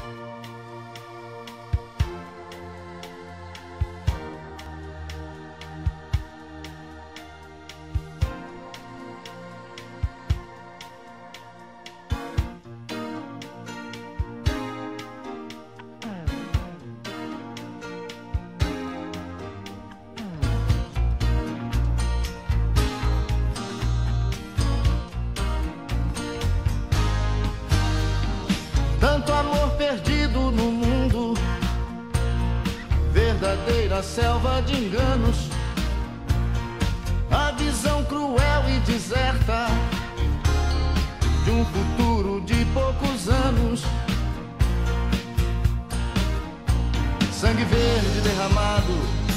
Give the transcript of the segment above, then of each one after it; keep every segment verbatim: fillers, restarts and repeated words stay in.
Tanto amor perdido no mundo, verdadeira selva de enganos, a visão cruel e deserta de um futuro de poucos anos. Sangue verde derramado,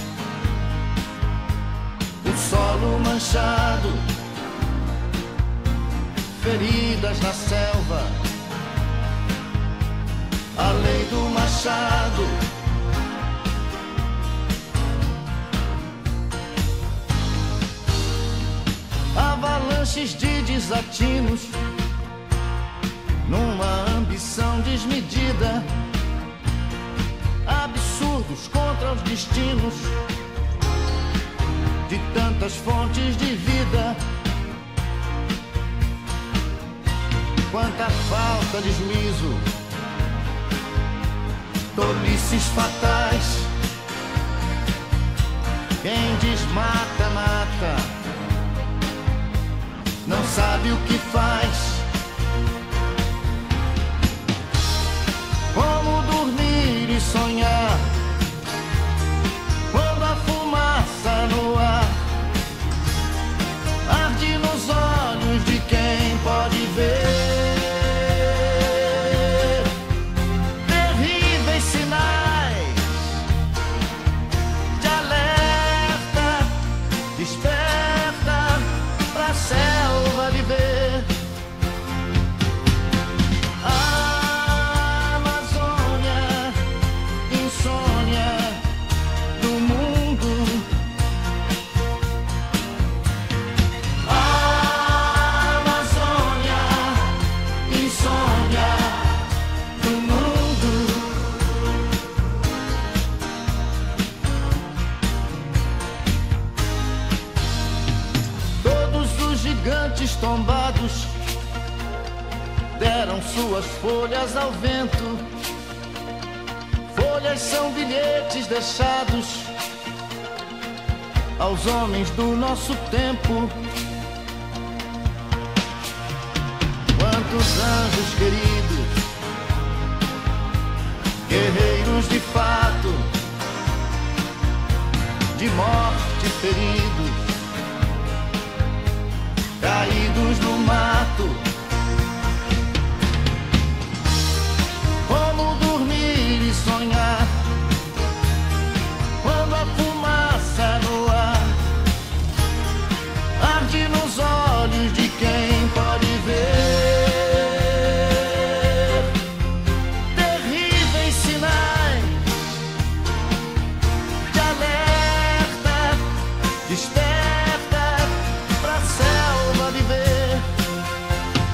o solo manchado, feridas na selva, a lei do machado. Avalanches de desatinos, numa ambição desmedida, absurdos contra os destinos de tantas fontes de vida. Quanta falta de juízo, tolices fatais. Quem desmata, mata, não sabe o que faz. Como dormir e sonhar quando a fumaça no ar arde nos olhos de quem pode ver. Desperta pra selva viver. A Amazônia, insônia do mundo. A Amazônia, insônia do mundo. Gigantes tombados deram suas folhas ao vento. Folhas são bilhetes deixados aos homens do nosso tempo. Quantos anjos queridos, guerreiros de fato, de morte feridos, caídos no mato. Como dormir e sonhar quando a fumaça no ar arde nos olhos de quem pode ver. Terríveis sinais de alerta, desperta pra selva viver.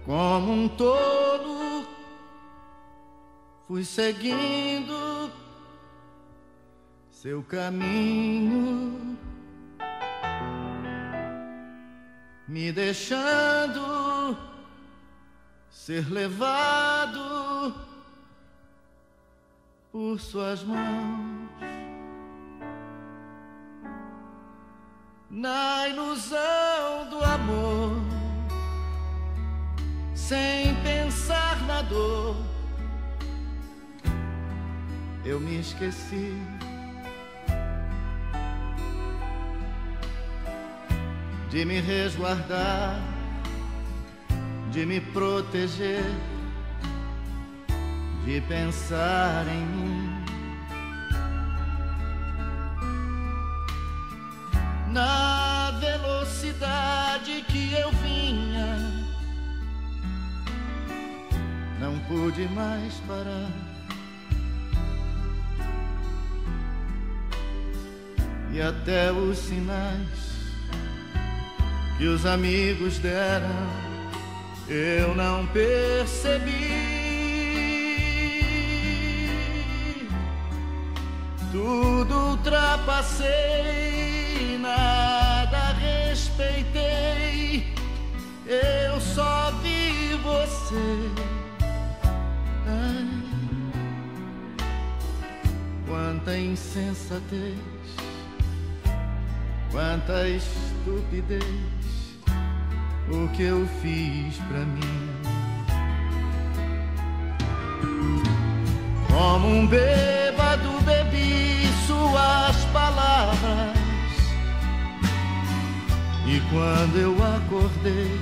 Como um tolo, fui seguindo seu caminho, me deixando ser levado por suas mãos, na ilusão do amor, sem pensar na dor. Eu me esqueci de me resguardar, de me proteger, de pensar em mim. Na velocidade que eu vinha, não pude mais parar. E até os sinais que os amigos deram, eu não percebi. Tudo ultrapassei, nada respeitei. Eu só vi você. Ai, quanta insensatez, quanta estupidez, o que eu fiz pra mim. Como um bêbado bebi suas palavras, e quando eu acordei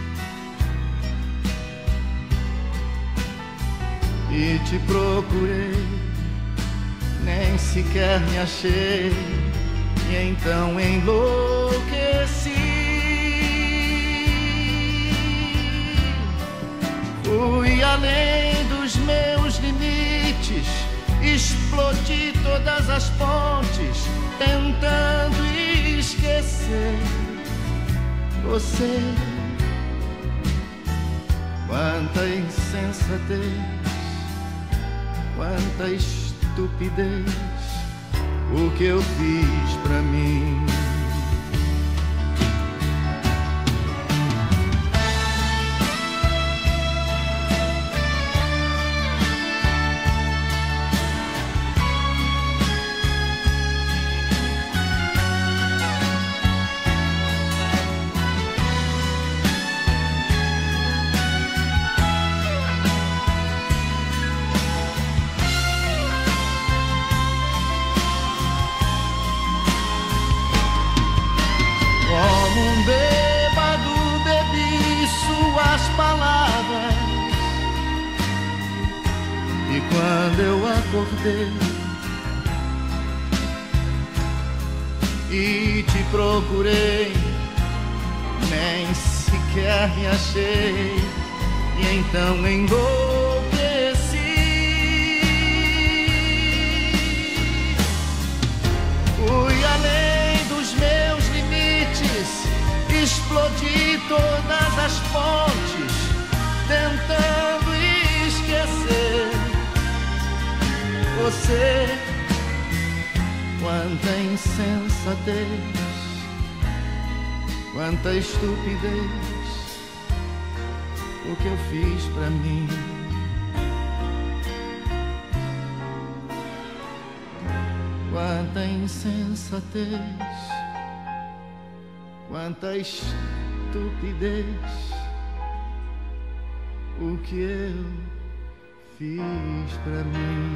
e te procurei, nem sequer me achei, e então enlouqueci. Fui além dos meus limites, explodi todas as pontes, tentando esquecer você. Quanta insensatez, quanta estupidez, o que eu fiz pra mim. Palavras, e quando eu acordei e te procurei, nem sequer me achei, e então enlouqueci. Fui além dos meus limites, explodi todas as pontes, tentando esquecer você. Quanta insensatez, quanta estupidez, o que eu fiz pra mim. Quanta insensatez, quanta estupidez, o que eu fiz pra mim.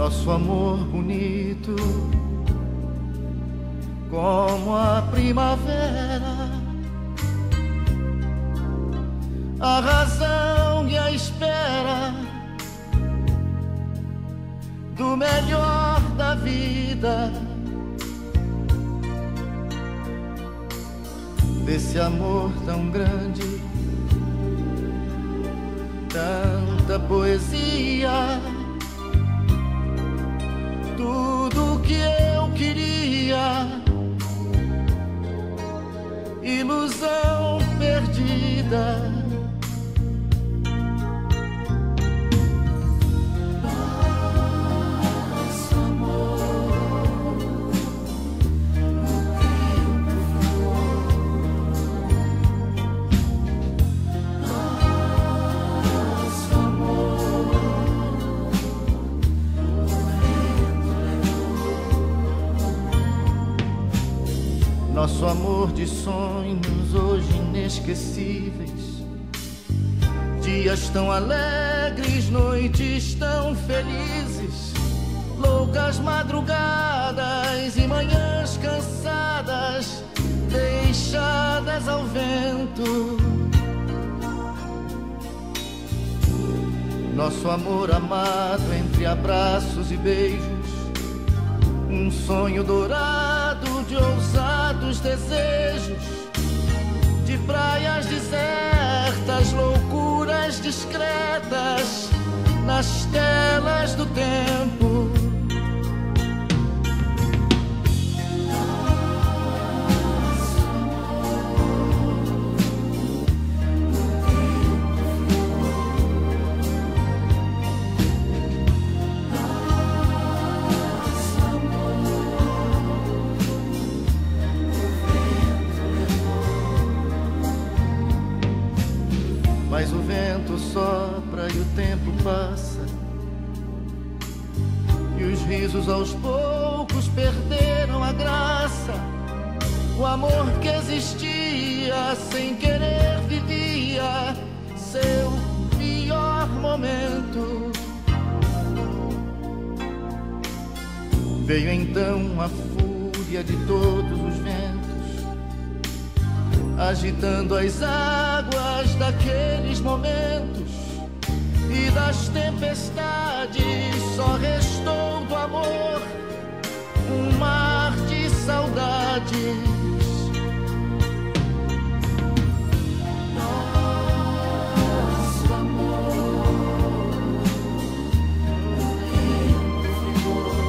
Nosso amor bonito como a primavera, a razão e a espera do melhor da vida, desse amor tão grande, tanta poesia, tudo que eu queria, ilusão perdida. Nosso amor, o tempo nosso amor, o vento, nosso amor de sonhos hoje inesquecíveis, dias tão alegres, noites tão felizes, loucas madrugadas e manhãs cansadas, deixadas ao vento. Nosso amor amado entre abraços e beijos, um sonho dourado de ousados desejos, de praias desertas, loucuras discretas nas telas do tempo. Mas o vento sopra e o tempo passa, e os risos aos poucos perderam a graça. O amor que existia sem querer vivia seu pior momento. Veio então a fúria de todos os ventos, agitando as águas daqueles momentos, e das tempestades só restou do amor um mar de saudades. Nosso amor, o tempo ficou.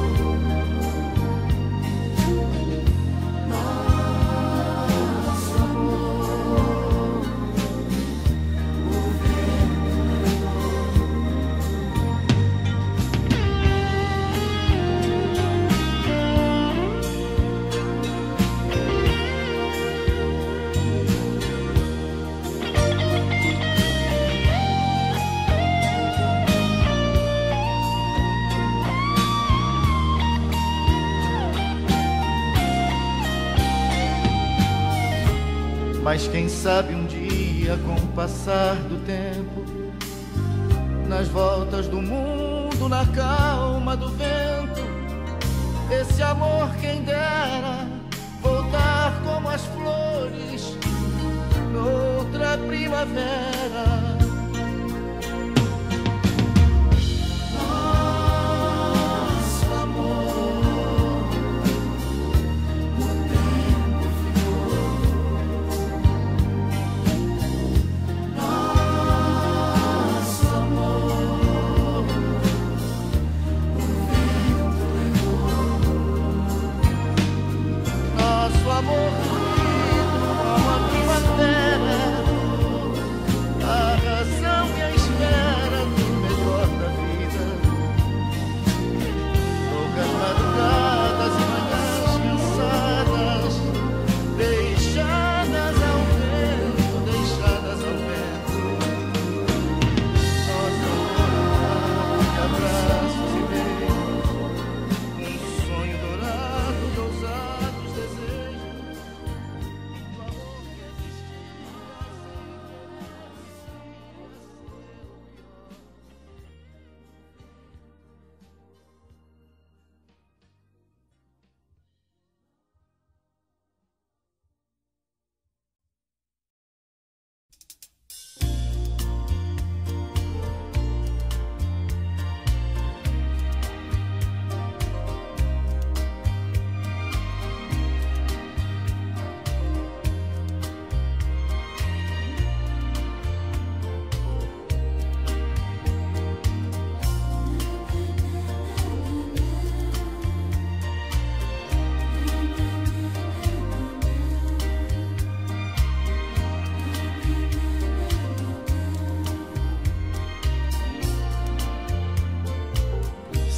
Nosso amor, o Mas quem sabe um dia, com o passar do tempo, nas voltas do mundo, na calma do vento, esse amor quem dera voltar como as flores noutra primavera. Amor bonito como a primavera, a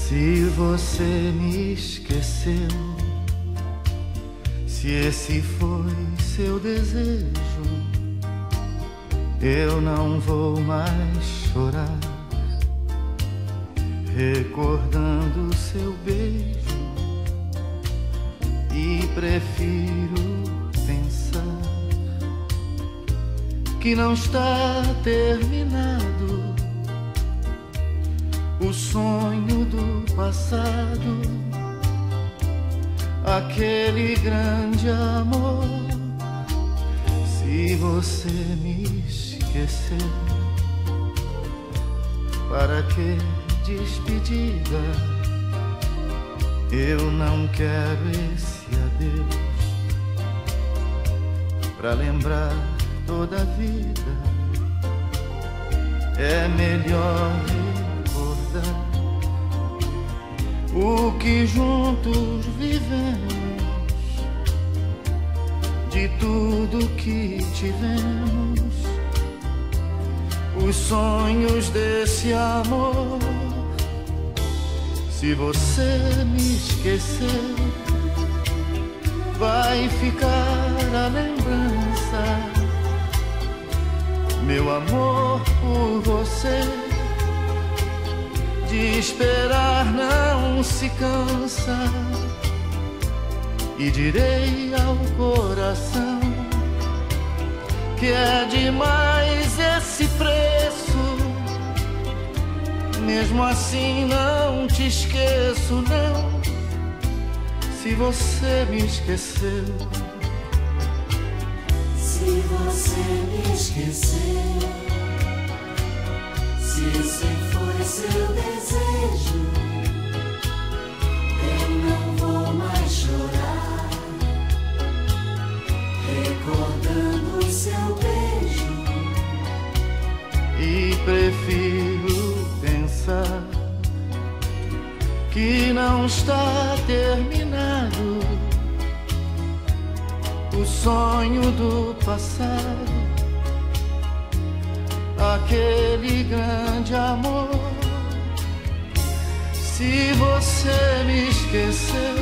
Se você me esqueceu, se esse foi seu desejo, eu não vou mais chorar, recordando seu beijo, e prefiro pensar que não está terminado o sonho do passado, aquele grande amor. Se você me esqueceu, para que despedida? Eu não quero esse adeus pra lembrar toda a vida. É melhor recordar o que juntos vivemos, de tudo que tivemos, os sonhos desse amor. Se você me esqueceu, vai ficar a lembrança, meu amor por você. De esperar não se cansa, e direi ao coração que é demais esse preço. Mesmo assim não te esqueço, não, se você me esqueceu. Se você me esqueceu, se esse foi seu desejo, eu não vou mais chorar, recordando o seu beijo, e prefiro pensar que não está terminado o sonho do passado, aquele grande amor. Se você me esqueceu,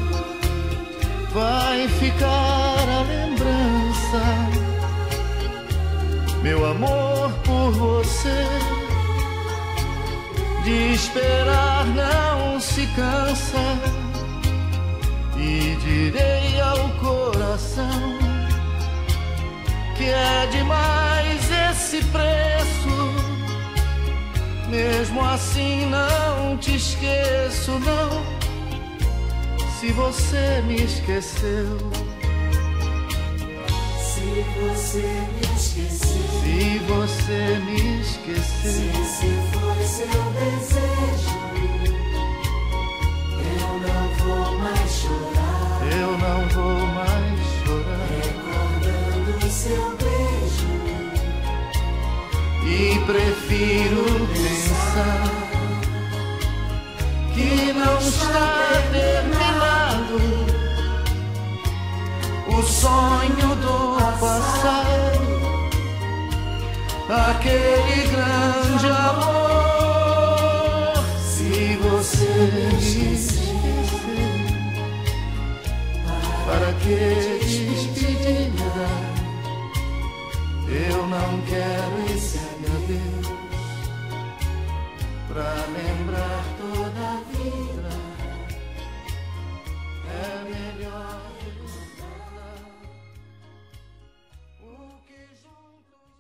vai ficar a lembrança, meu amor por você. De esperar não se cansa, e direi ao coração que é demais esse preço. Mesmo assim não te esqueço, não, se você me esqueceu. Se você me esqueceu, se você me esqueceu, se esse foi seu desejo, eu não vou mais chorar, eu não vou mais chorar, recordando o seu beijo, e prefiro pensar que não está terminado o sonho do passado, aquele grande amor. Se você me esqueceu, para que despedida? Eu não quero esse adeus pra lembrar toda a vida. É melhor recordar o que juntos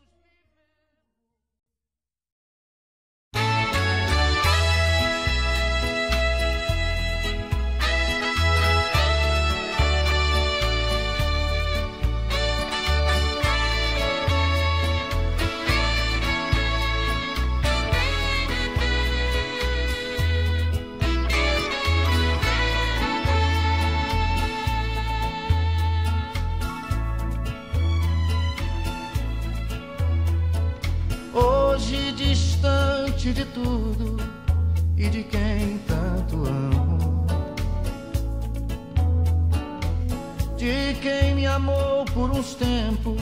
hoje distante de tudo e de quem tanto amo, de quem me amou por uns tempos,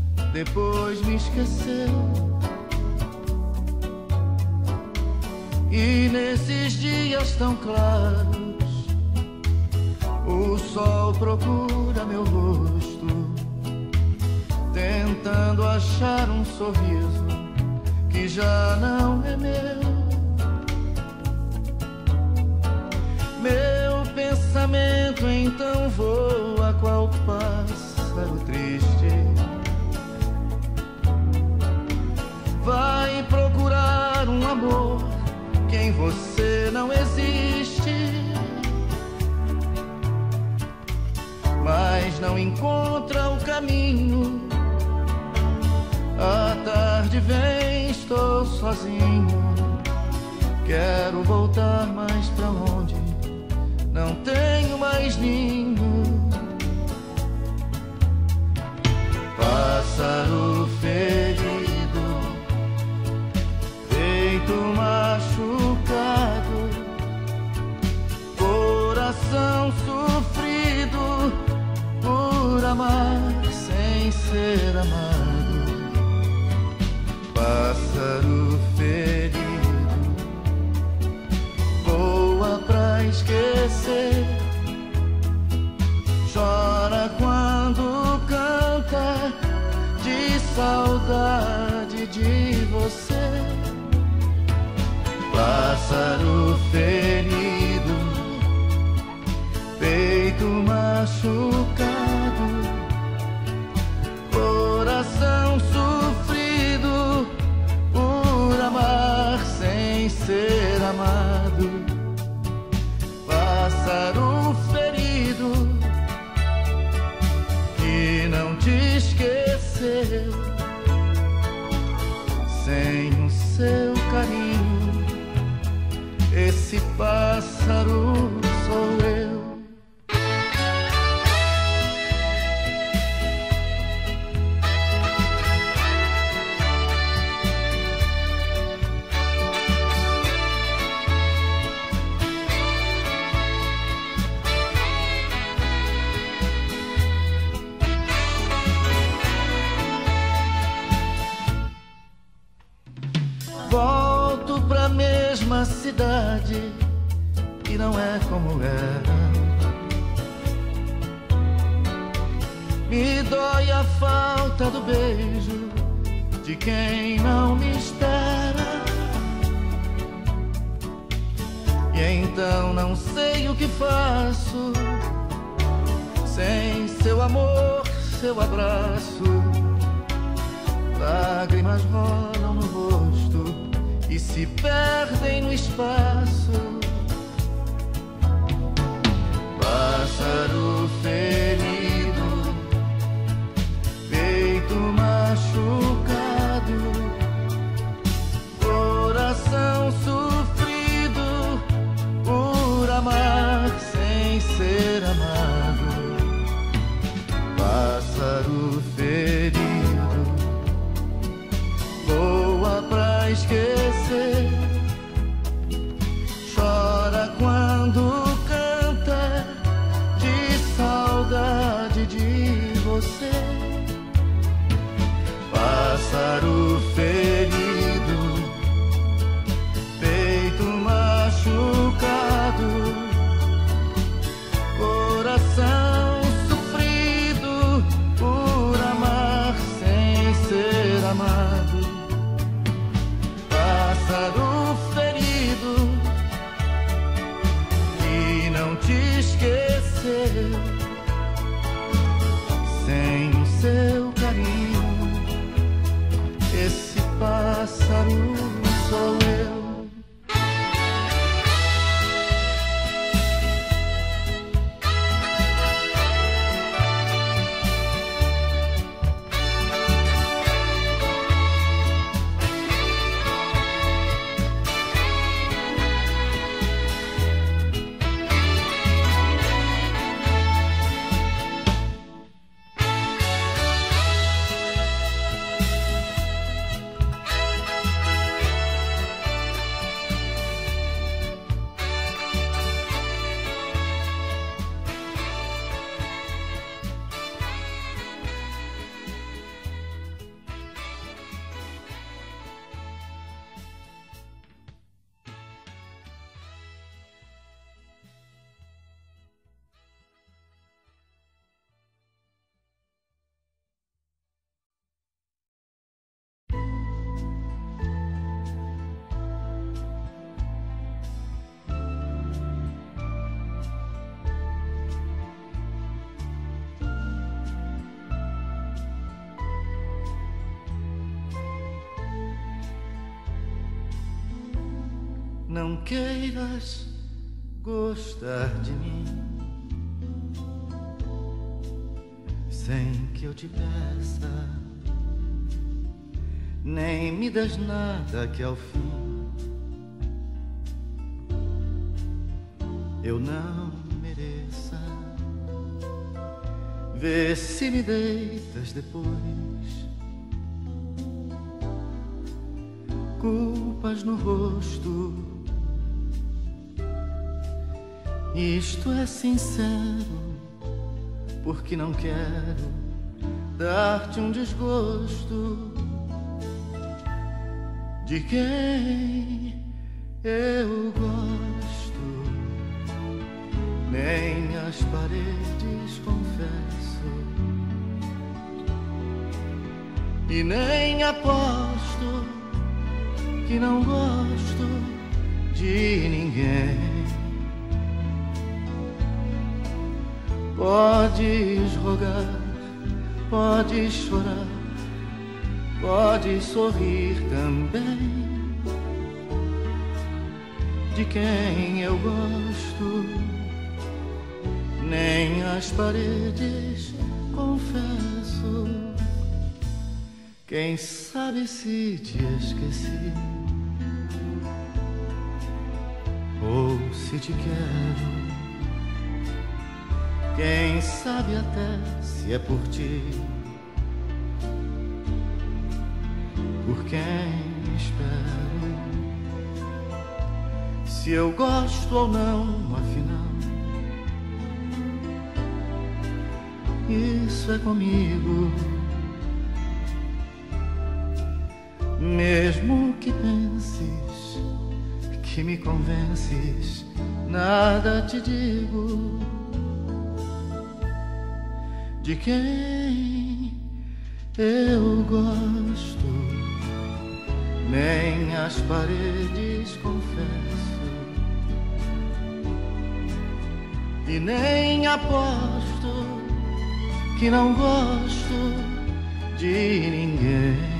depois me esqueceu. E nesses dias tão claros, o sol procura meu rosto, tentando achar um sorriso que já não é meu. Meu pensamento então voa qual pássaro triste, vai procurar um amor que em você não existe, mas não encontra o caminho. A tarde vem, estou sozinho, quero voltar, mas pra onde? Não tenho mais ninho. Pássaro ferido, peito machucado, coração sofrido por amar sem ser amado. Pássaro ferido, voa pra esquecer, chora quando canta de saudade de você. Pássaro ferido, peito machucado, coração sofrido por amar sem ser amado. Pássaro ferido que não te esqueceu, sem o seu carinho, esse pássaro sou eu. Volto pra mesma cidade que não é como era. Me dói a falta do beijo de quem não me espera. E então não sei o que faço sem seu amor, seu abraço. Lágrimas rolam no rosto e se perdem no espaço. Pássaro ferido, peito machucado, coração sofrido por amar sem ser amado. Pássaro ferido, voa pra esquecer, chora quando canta de saudade de você. Pássaro ferido, peito machucado, coração sofrido por amar sem ser amado. Pássaro ferido que não te esqueceu, sem o seu carinho, esse pássaro sou eu. não queiras gostar de mim sem que eu te peça, nem me das nada que ao fim eu não mereça. Vê se me deitas depois culpas no rosto. Isto é sincero, porque não quero dar-te um desgosto de quem eu gosto. Nem as paredes confesso e nem aposto que não gosto de ninguém. Podes rogar, podes chorar, podes sorrir também de quem eu gosto. Nem as paredes confesso. Quem sabe se te esqueci ou se te quero. Quem sabe até se é por ti, por quem espero. Se eu gosto ou não, afinal, isso é comigo. Mesmo que penses que me convences, nada te digo de quem eu gosto. Nem as paredes confesso e nem aposto que não gosto de ninguém.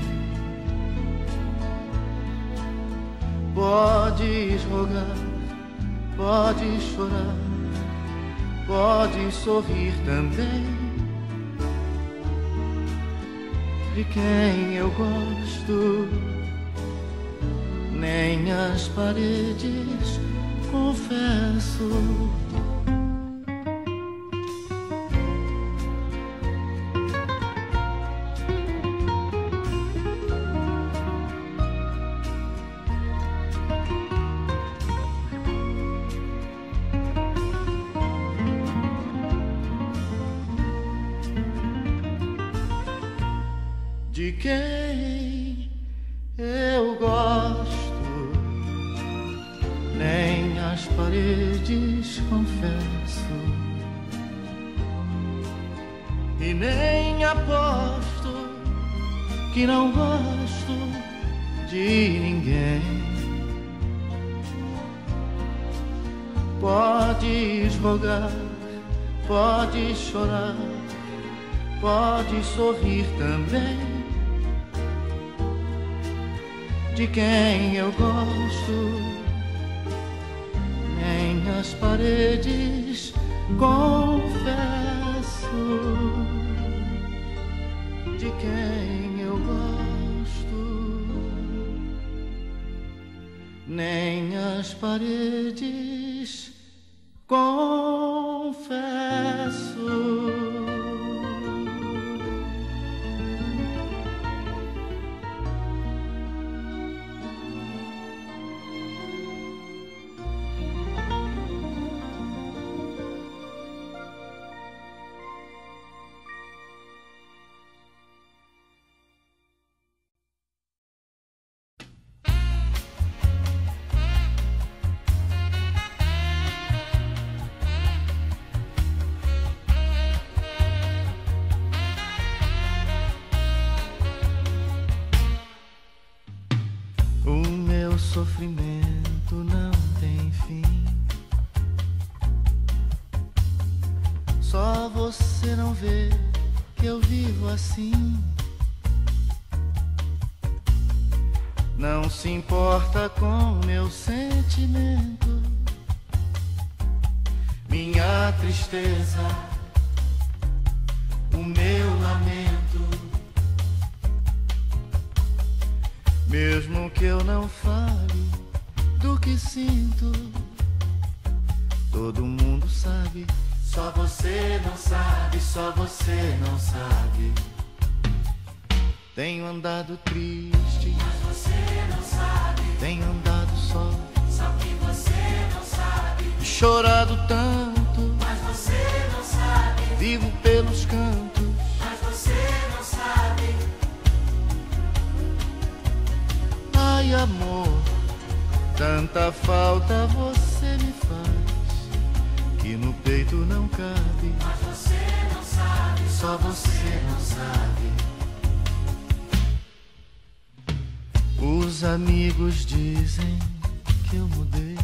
Podes rogar, podes chorar, podes sorrir também de quem eu gosto. Nem as paredes confesso. De quem eu gosto, nem as paredes confesso e nem aposto que não gosto de ninguém. Podes rogar, podes chorar, podes sorrir também de quem eu gosto. Nem as paredes confesso de quem eu gosto. Nem as paredes confesso. Sofrimento não tem fim. Só você não vê que eu vivo assim. não se importa com meu sentimento, minha tristeza, o meu lamento. Mesmo que eu não fale do que sinto, todo mundo sabe. Só você não sabe, só você não sabe. Tenho andado triste, mas você não sabe. Tenho andado só, só que você não sabe. Chorado tanto, mas você não sabe. Vivo pelos cantos, mas você não sabe. Ai, amor, tanta falta você me faz, que no peito não cabe. Mas você não sabe, só você não sabe. Os amigos dizem que eu mudei,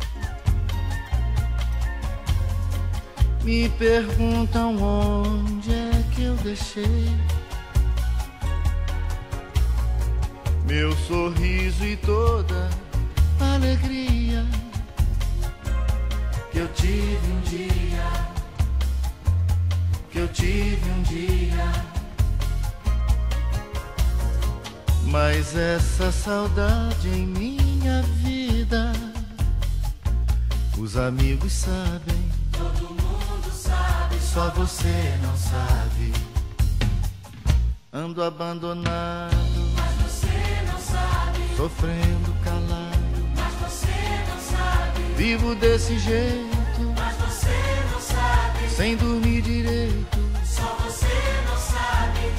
me perguntam onde é que eu deixei meu sorriso e toda a alegria que eu tive um dia, que eu tive um dia. Mas essa saudade em minha vida, os amigos sabem, todo mundo sabe, só você não sabe. Ando abandonado, mas você não sabe. Sofrendo calado, mas você não sabe. Vivo desse jeito, mas você não sabe. Sem dormir direito, só você não sabe.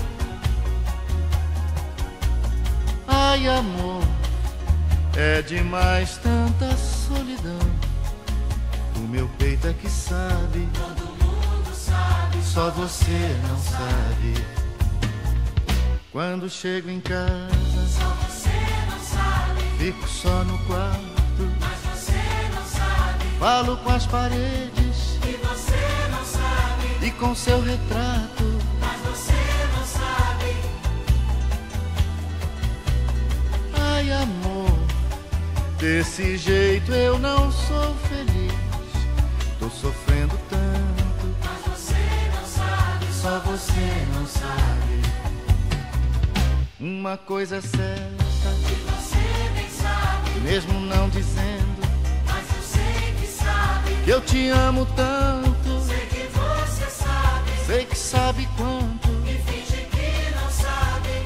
Ai, amor, é demais tanta solidão. O meu peito é que sabe, todo mundo sabe, só você não sabe. Quando chego em casa, só você não sabe. Fico só no quarto, mas você não sabe. Falo com as paredes, e você não sabe. E com seu retrato, mas você não sabe. Ai, amor, desse jeito eu não sou feliz. Tô sofrendo tanto, mas você não sabe. só você não sabe. Uma coisa é certa, que você nem sabe. Mesmo não dizendo, mas eu sei que sabe. Que eu te amo tanto, sei que você sabe. Sei que sabe quanto, e finge que não sabe.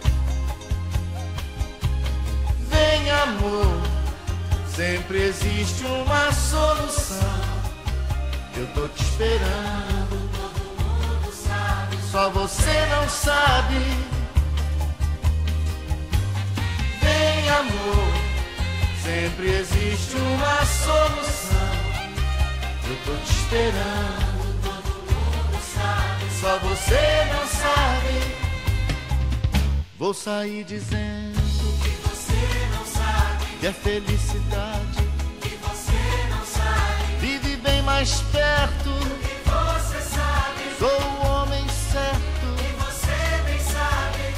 Vem, amor, sempre existe uma solução. Eu tô te esperando, todo mundo sabe. só você não sabe. Vem, amor, sempre existe uma solução. Eu tô te esperando, todo mundo sabe. só você não sabe. Vou sair dizendo que você não sabe. Que é felicidade, que você não sabe. Vive bem mais perto, que você sabe. Sou o homem certo, e você nem sabe.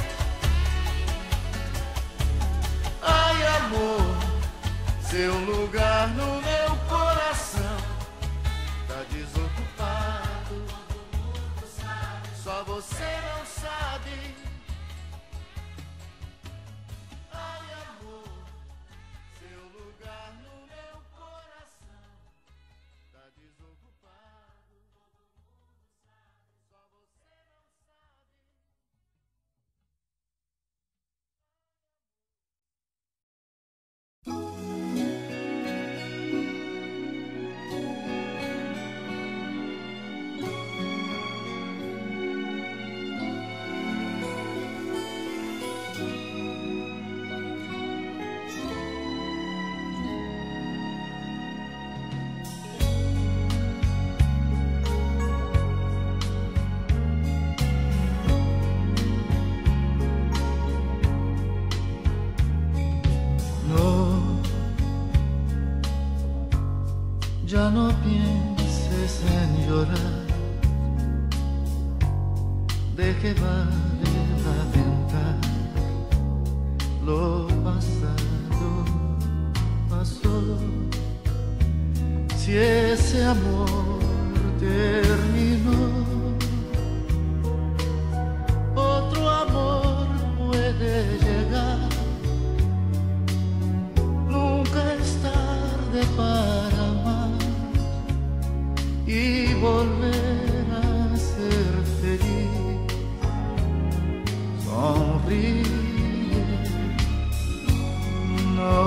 Ai, amor, seu lugar no meu coração tá desocupado, todo mundo sabe. só você não sabe. Ai, amor, seu lugar no meu coração tá desocupado, só você não sabe. Ya no pienses en llorar, de que vale lamentar lo pasado pasó. Si ese amor terminó, otro amor puede llegar. Nunca es tarde para amar y volver a ser feliz. Sonríe, no,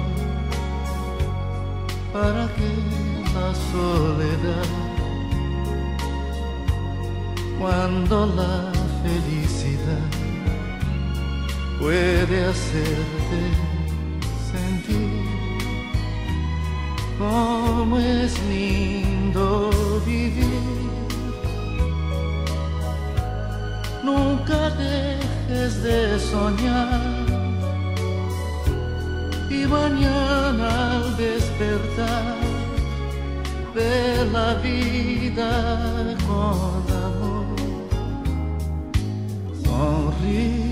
¿para qué la soledad cuando la felicidad puede hacerte sentir cómo es lindo vivir? Nunca dejes de soñar y mañana al despertar ve la vida con amor. Sonríe.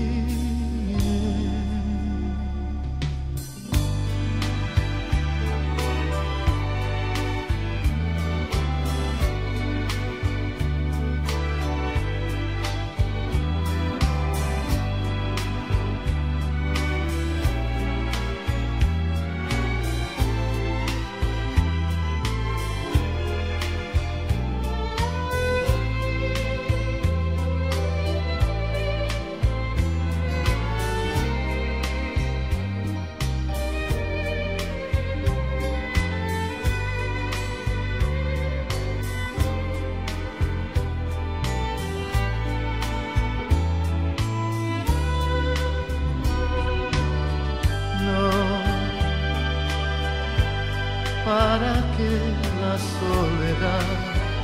¿Para qué la soledad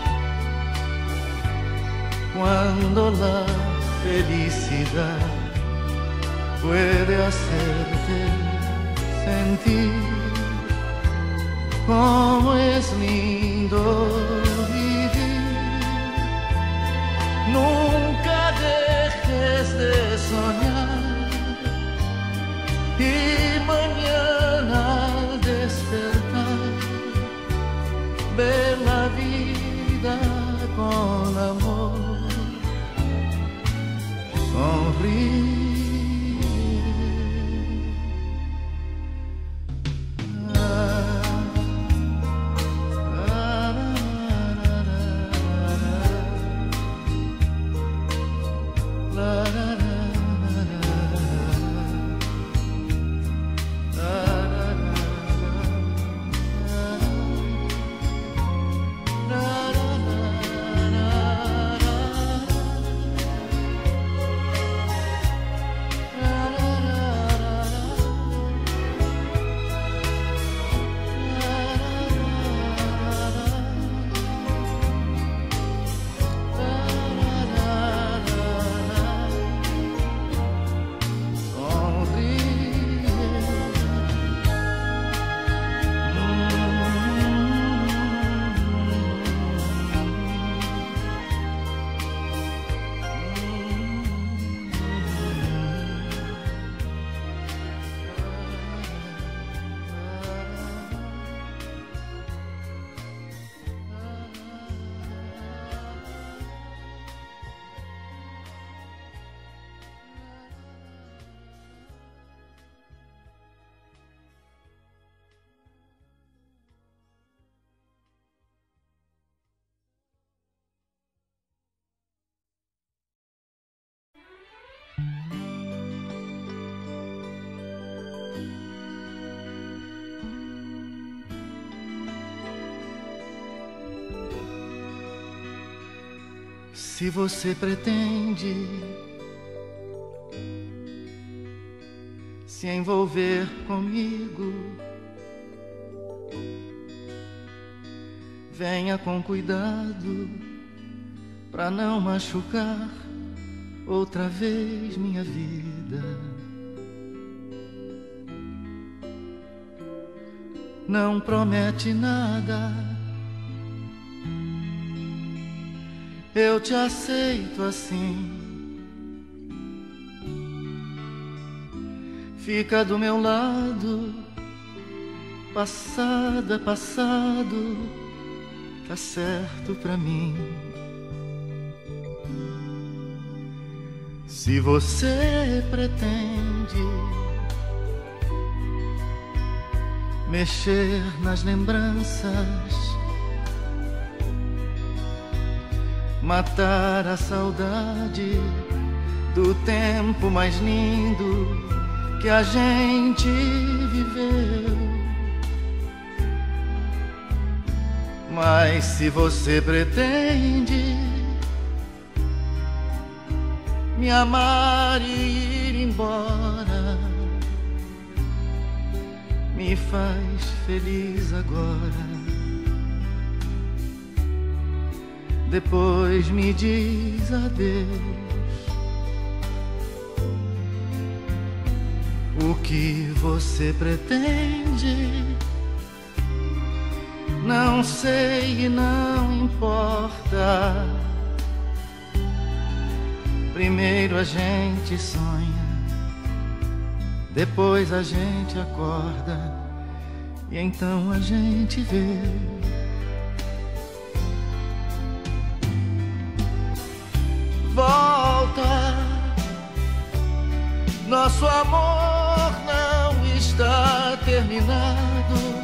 cuando la felicidad puede hacerte sentir cómo es lindo vivir? Nunca dejes de soñar y mañana al despertar ver la vida con amor. Sonríe. Se você pretende se envolver comigo, venha com cuidado pra não machucar outra vez minha vida. Não promete nada, eu te aceito assim. fica do meu lado. Passado é passado, tá certo pra mim. Se você pretende mexer nas lembranças, matar a saudade do tempo mais lindo que a gente viveu. Mas se você pretende me amar e ir embora, me faz feliz agora. Depois me diz adeus. O que você pretende? Não sei e não importa. Primeiro a gente sonha, depois a gente acorda e então a gente vê. Volta, nosso amor não está terminado.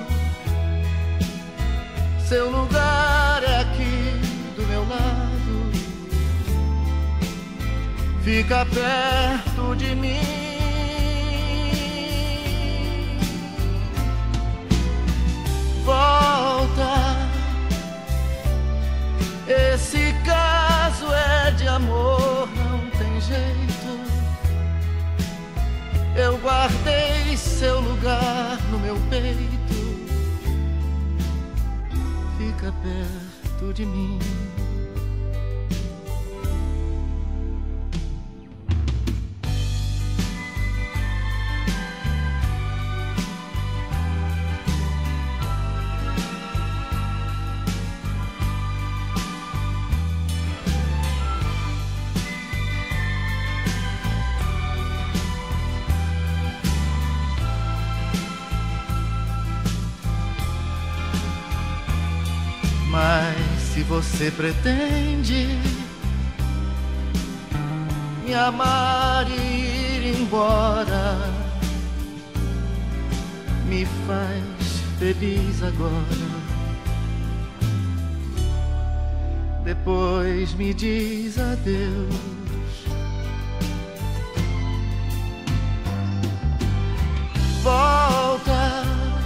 Seu lugar é aqui do meu lado. Fica perto de mim. Volta, esse caso é de amor, não tem jeito. Eu guardei seu lugar no meu peito. Fica perto de mim. Mas se você pretende me amar e ir embora, me faz feliz agora. Depois me diz adeus. Volta,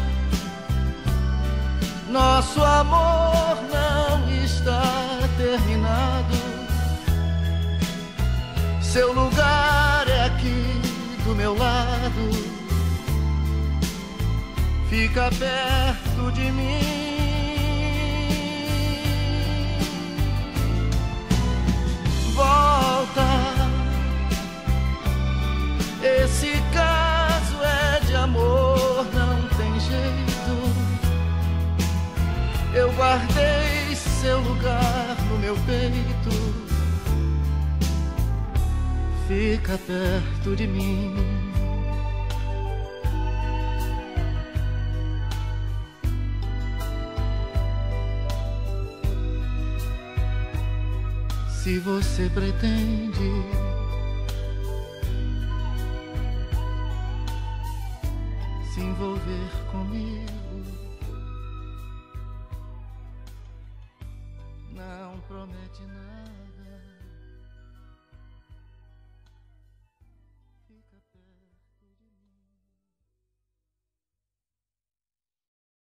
nosso amor não está terminado. Seu lugar é aqui do meu lado. Fica perto de mim. Volta, esse caso é de amor, não tem jeito. Eu guardei seu lugar no meu peito. Fica perto de mim. Se você pretende se envolver comigo, não promete nada.